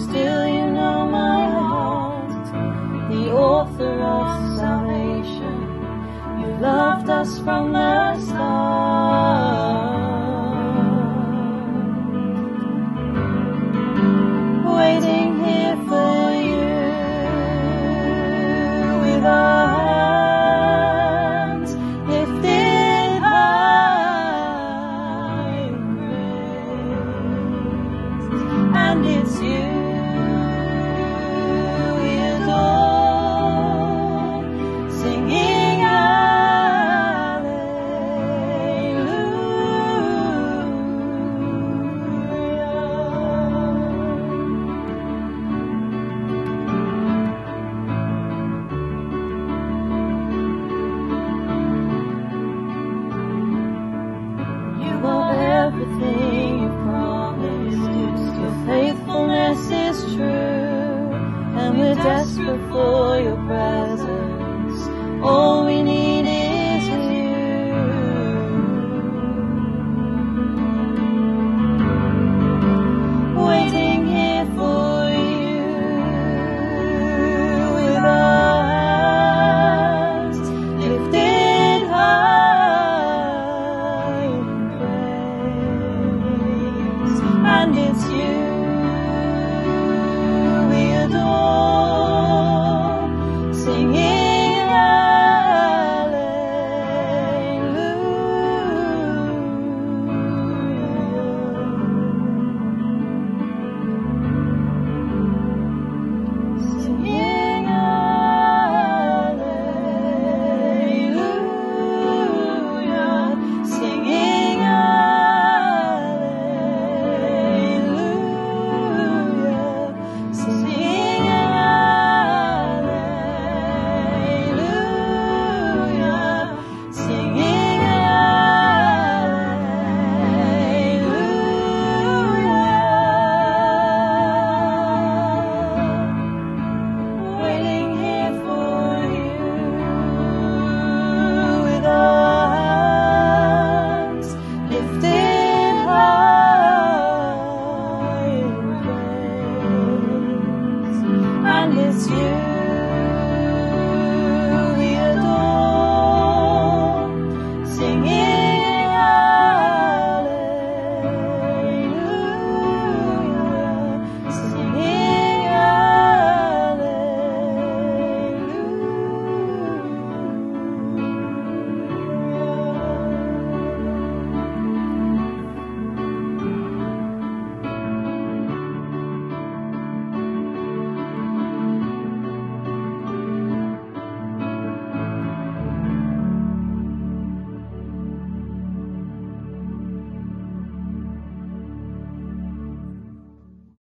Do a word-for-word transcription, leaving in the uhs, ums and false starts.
still you know my heart, the author of salvation. You've loved us from the start, waiting here for you with our hands lifted high in praise. And it's you we adore, singing everything you promised. Your faithfulness is true, and we're desperate for your presence. All we need is you, waiting here for you with our hands lifted high. And it's you